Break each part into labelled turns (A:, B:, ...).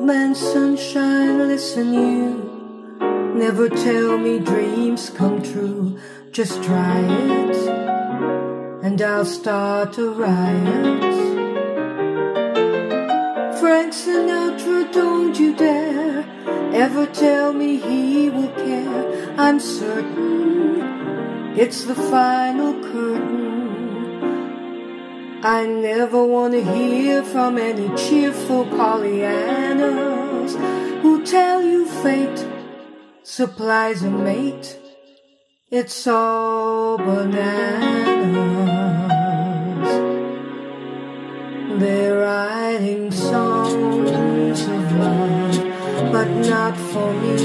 A: man, sunshine, listen you. Never tell me dreams come true. Just try it, and I'll start a riot. Frank Sinatra, don't you dare ever tell me he will care. I'm certain it's the final curtain. I never want to hear from any cheerful Pollyannas who tell you fate supplies a mate. It's all bananas. They're writing songs of love, but not for me.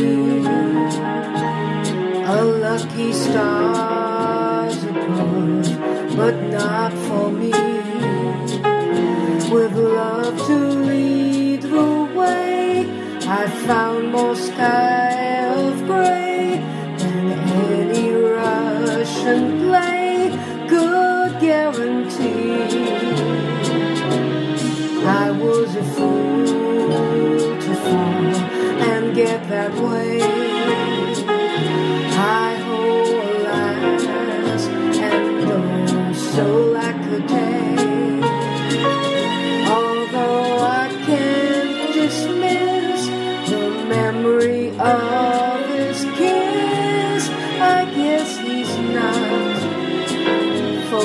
A: A lucky stars above, but not for me. With love to lead the way, I found more sky of gray than any Russian play could guarantee. I was a fool to fall and get that way. I hold alas, and oh, so lack a day. Although I can't dismiss the memory of his kiss, I guess he's not for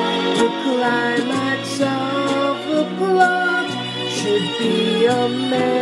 A: a man